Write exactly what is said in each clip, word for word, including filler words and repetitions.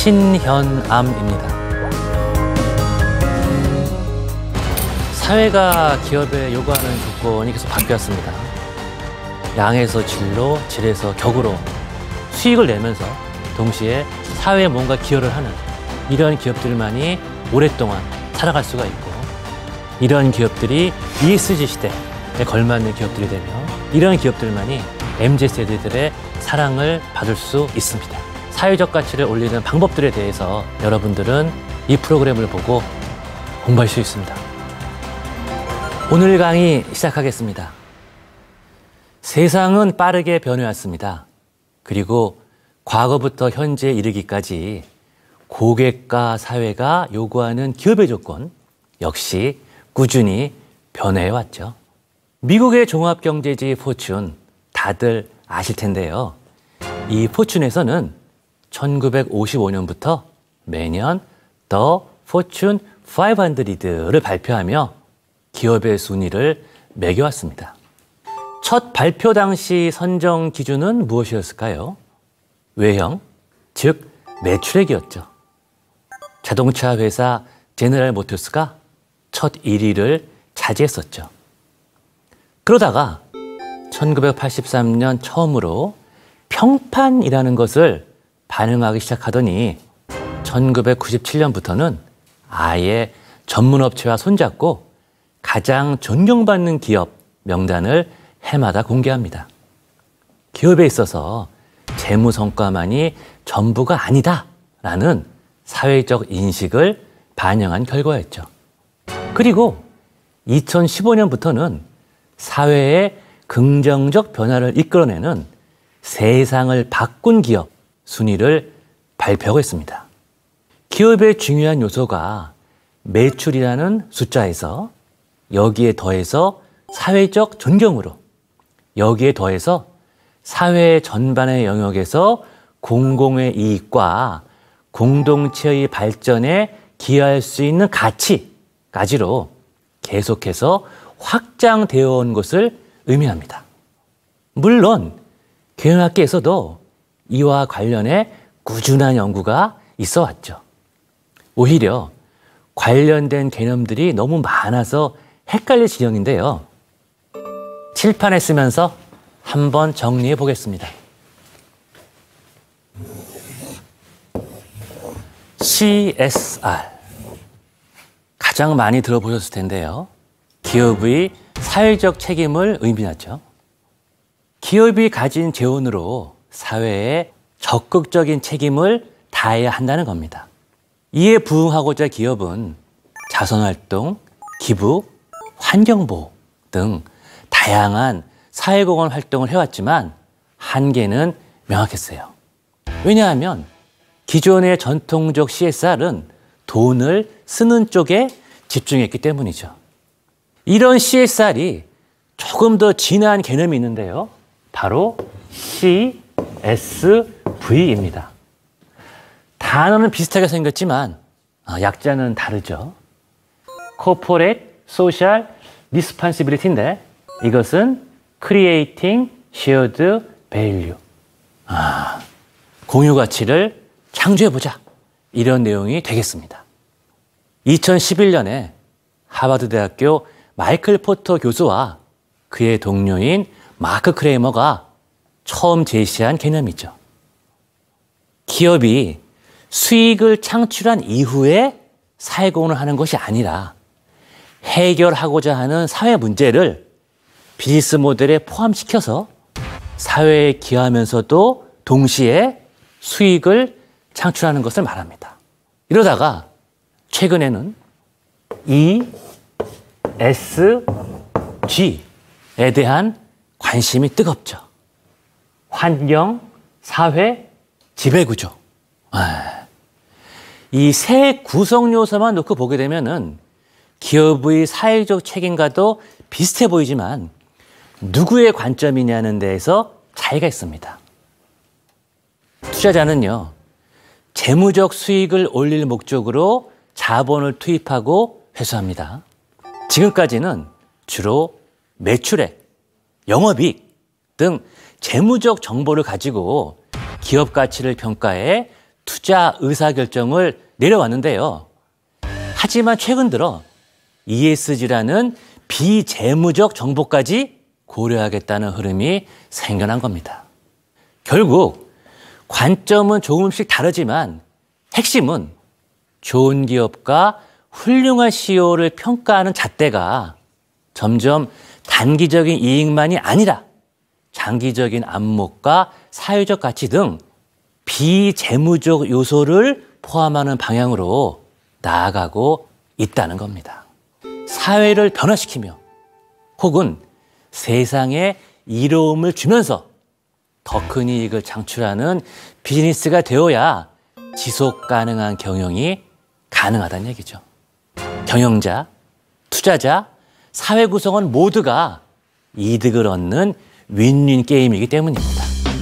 신현암입니다. 사회가 기업에 요구하는 조건이 계속 바뀌었습니다. 양에서 질로, 질에서 격으로 수익을 내면서 동시에 사회에 뭔가 기여를 하는 이런 기업들만이 오랫동안 살아갈 수가 있고, 이런 기업들이 이에스지 시대에 걸맞는 기업들이 되며 이런 기업들만이 엠지 세대들의 사랑을 받을 수 있습니다. 사회적 가치를 올리는 방법들에 대해서 여러분들은 이 프로그램을 보고 공부할 수 있습니다. 오늘 강의 시작하겠습니다. 세상은 빠르게 변해왔습니다. 그리고 과거부터 현재에 이르기까지 고객과 사회가 요구하는 기업의 조건 역시 꾸준히 변해왔죠. 미국의 종합경제지 포춘 다들 아실 텐데요. 이 포춘에서는 천구백오십오 년부터 매년 더 포춘 오백을 발표하며 기업의 순위를 매겨왔습니다. 첫 발표 당시 선정 기준은 무엇이었을까요? 외형, 즉 매출액이었죠. 자동차 회사 제너럴 모터스가 첫 일 위를 차지했었죠. 그러다가 천구백팔십삼 년 처음으로 평판이라는 것을 반영하기 시작하더니 천구백구십칠 년부터는 아예 전문업체와 손잡고 가장 존경받는 기업 명단을 해마다 공개합니다. 기업에 있어서 재무 성과만이 전부가 아니다라는 사회적 인식을 반영한 결과였죠. 그리고 이천십오 년부터는 사회에 긍정적 변화를 이끌어내는 세상을 바꾼 기업 순위를 발표하고 있습니다. 기업의 중요한 요소가 매출이라는 숫자에서 여기에 더해서 사회적 존경으로, 여기에 더해서 사회 전반의 영역에서 공공의 이익과 공동체의 발전에 기여할 수 있는 가치까지로 계속해서 확장되어 온 것을 의미합니다. 물론 경영학계에서도 이와 관련해 꾸준한 연구가 있어 왔죠. 오히려 관련된 개념들이 너무 많아서 헷갈릴 지경인데요. 칠판에 쓰면서 한번 정리해 보겠습니다. 씨에스알 가장 많이 들어보셨을 텐데요. 기업의 사회적 책임을 의미하죠. 기업이 가진 재원으로 사회에 적극적인 책임을 다해야 한다는 겁니다. 이에 부응하고자 기업은 자선활동, 기부, 환경보호 등 다양한 사회공헌 활동을 해왔지만 한계는 명확했어요. 왜냐하면 기존의 전통적 씨에스알은 돈을 쓰는 쪽에 집중했기 때문이죠. 이런 씨에스알이 조금 더 진한 개념이 있는데요. 바로 씨에스브이입니다. 단어는 비슷하게 생겼지만 약자는 다르죠. Corporate Social Responsibility인데 이것은 Creating Shared Value. 아, 공유 가치를 창조해보자. 이런 내용이 되겠습니다. 이천십일 년에 하버드 대학교 마이클 포터 교수와 그의 동료인 마크 크레이머가 처음 제시한 개념이죠. 기업이 수익을 창출한 이후에 사회공헌을 하는 것이 아니라 해결하고자 하는 사회 문제를 비즈니스 모델에 포함시켜서 사회에 기여하면서도 동시에 수익을 창출하는 것을 말합니다. 이러다가 최근에는 이에스지에 대한 관심이 뜨겁죠. 환경, 사회, 지배구조. 이 세 구성 요소만 놓고 보게 되면은 기업의 사회적 책임과도 비슷해 보이지만 누구의 관점이냐는 데에서 차이가 있습니다. 투자자는요, 재무적 수익을 올릴 목적으로 자본을 투입하고 회수합니다. 지금까지는 주로 매출액, 영업이익 등 재무적 정보를 가지고 기업 가치를 평가해 투자 의사결정을 내려왔는데요. 하지만 최근 들어 이에스지라는 비재무적 정보까지 고려하겠다는 흐름이 생겨난 겁니다. 결국 관점은 조금씩 다르지만 핵심은 좋은 기업과 훌륭한 씨이오를 평가하는 잣대가 점점 단기적인 이익만이 아니라 장기적인 안목과 사회적 가치 등 비재무적 요소를 포함하는 방향으로 나아가고 있다는 겁니다. 사회를 변화시키며 혹은 세상에 이로움을 주면서 더 큰 이익을 창출하는 비즈니스가 되어야 지속 가능한 경영이 가능하다는 얘기죠. 경영자, 투자자, 사회 구성원 모두가 이득을 얻는 윈윈 게임이기 때문입니다.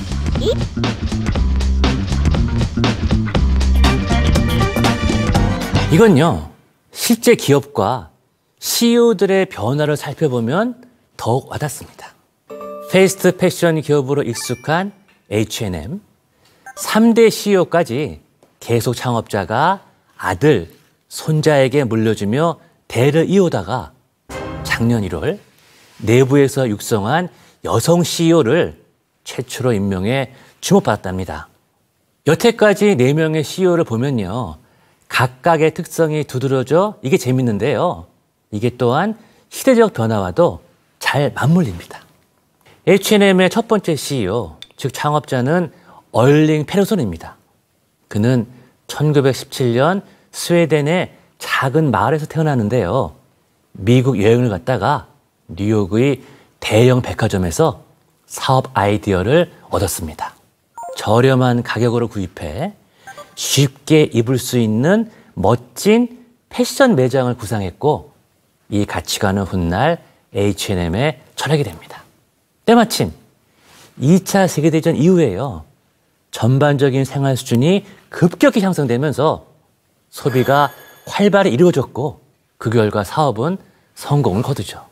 이건요, 실제 기업과 씨이오들의 변화를 살펴보면 더욱 와닿습니다. 패스트 패션 기업으로 익숙한 에이치 앤 엠, 삼 대 씨이오까지 계속 창업자가 아들, 손자에게 물려주며 대를 이어다가 작년 일월 내부에서 육성한 여성 씨이오를 최초로 임명해 주목받았답니다. 여태까지 네 명의 씨이오를 보면요, 각각의 특성이 두드러져 이게 재밌는데요. 이게 또한 시대적 변화와도 잘 맞물립니다. 에이치 앤 엠의 첫 번째 씨이오, 즉 창업자는 얼링 페르손입니다. 그는 천구백십칠 년 스웨덴의 작은 마을에서 태어났는데요. 미국 여행을 갔다가 뉴욕의 대형 백화점에서 사업 아이디어를 얻었습니다. 저렴한 가격으로 구입해 쉽게 입을 수 있는 멋진 패션 매장을 구상했고 이 가치관은 훗날 에이치 앤 엠의 철학이 됩니다. 때마침 이 차 세계대전 이후에요. 전반적인 생활 수준이 급격히 향상되면서 소비가 활발히 이루어졌고 그 결과 사업은 성공을 거두죠.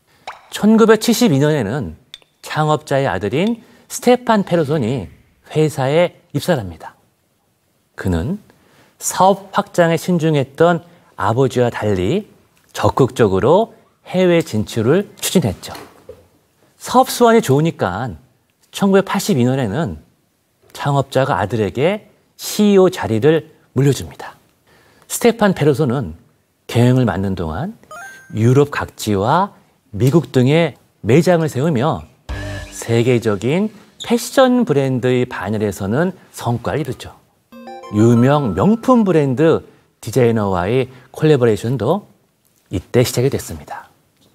천구백칠십이 년에는 창업자의 아들인 스테판 페르손이 회사에 입사를 합니다. 그는 사업 확장에 신중했던 아버지와 달리 적극적으로 해외 진출을 추진했죠. 사업 수완이 좋으니까 천구백팔십이 년에는 창업자가 아들에게 씨이오 자리를 물려줍니다. 스테판 페르손은 경영을 맡는 동안 유럽 각지와 미국 등의 매장을 세우며 세계적인 패션 브랜드의 반열에서는 성과를 이루죠. 유명 명품 브랜드 디자이너와의 콜래보레이션도 이때 시작이 됐습니다.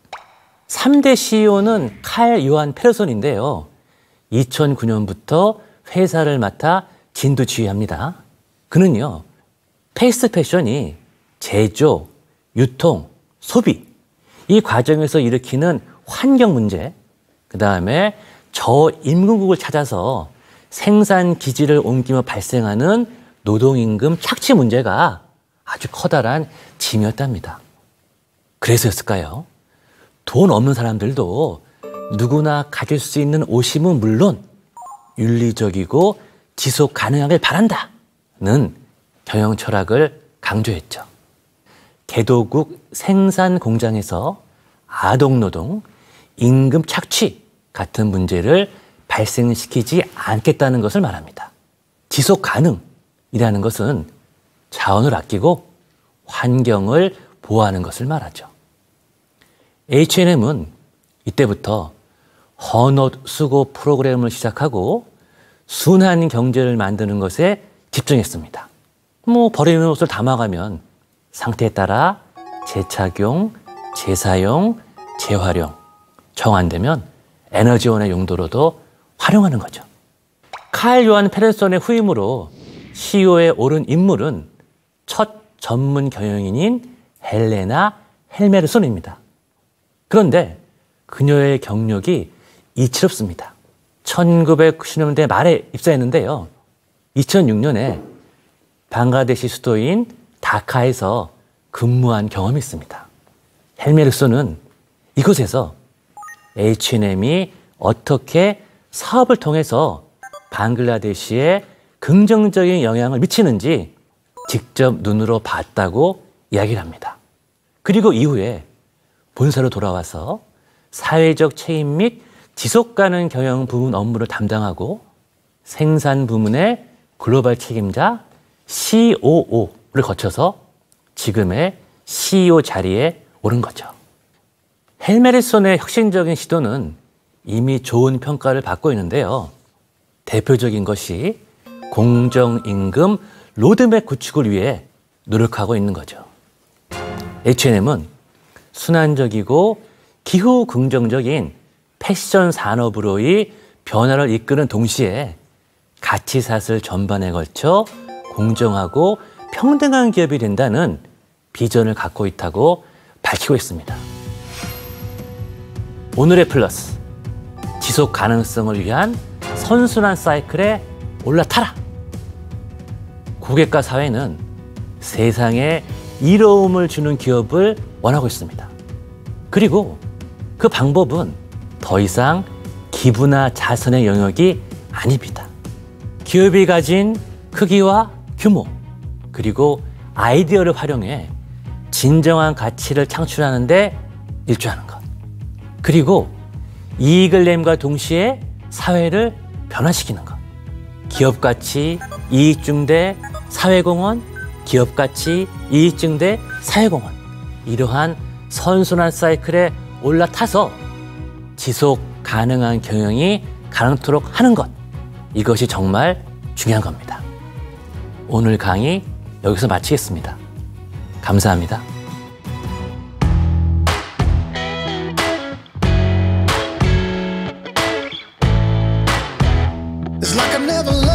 삼 대 씨이오는 칼 요한 페르손인데요. 이천구 년부터 회사를 맡아 진두지휘합니다. 그는요, 패스트 패션이 제조, 유통, 소비 이 과정에서 일으키는 환경 문제, 그 다음에 저임금국을 찾아서 생산 기지를 옮기며 발생하는 노동임금 착취 문제가 아주 커다란 짐이었답니다. 그래서였을까요? 돈 없는 사람들도 누구나 가질 수 있는 오심은 물론 윤리적이고 지속 가능하길 바란다는 경영 철학을 강조했죠. 개도국 생산 공장에서 아동노동, 임금 착취 같은 문제를 발생시키지 않겠다는 것을 말합니다. 지속 가능이라는 것은 자원을 아끼고 환경을 보호하는 것을 말하죠. 에이치 앤 엠은 이때부터 헌옷 수거 프로그램을 시작하고 순환 경제를 만드는 것에 집중했습니다. 뭐 버리는 옷을 담아가면 상태에 따라 재착용, 재사용, 재활용, 정안되면 에너지원의 용도로도 활용하는 거죠. 칼 요한 페르손의 후임으로 씨이오에 오른 인물은 첫 전문 경영인인 헬레나 헬메르손입니다. 그런데 그녀의 경력이 이치롭습니다. 천구백구십 년대 말에 입사했는데요. 이천육 년에 방글라데시 수도인 다카에서 근무한 경험이 있습니다. 헬메르손은 이곳에서 에이치 앤 엠이 어떻게 사업을 통해서 방글라데시의 긍정적인 영향을 미치는지 직접 눈으로 봤다고 이야기를 합니다. 그리고 이후에 본사로 돌아와서 사회적 책임 및 지속가능 경영 부문 업무를 담당하고 생산 부문의 글로벌 책임자 씨오오를 거쳐서 지금의 씨이오 자리에 오른 거죠. 헬메리손의 혁신적인 시도는 이미 좋은 평가를 받고 있는데요. 대표적인 것이 공정임금 로드맵 구축을 위해 노력하고 있는 거죠. 에이치앤엠은 순환적이고 기후 긍정적인 패션 산업으로의 변화를 이끄는 동시에 가치사슬 전반에 걸쳐 공정하고 평등한 기업이 된다는 비전을 갖고 있다고 밝히고 있습니다. 오늘의 플러스, 지속 가능성을 위한 선순환 사이클에 올라타라. 고객과 사회는 세상에 이로움을 주는 기업을 원하고 있습니다. 그리고 그 방법은 더 이상 기부나 자선의 영역이 아닙니다. 기업이 가진 크기와 규모, 그리고 아이디어를 활용해 진정한 가치를 창출하는 데 일조하는 것. 그리고 이익을 nem과 동시에 사회를 변화시키는 것. 기업가치, 이익중대, 사회공헌, 기업가치, 이익중대, 사회공헌. 이러한 선순환 사이클에 올라타서 지속 가능한 경영이 가능토록 하는 것. 이것이 정말 중요한 겁니다. 오늘 강의 여기서 마치겠습니다. 감사합니다. It's like I never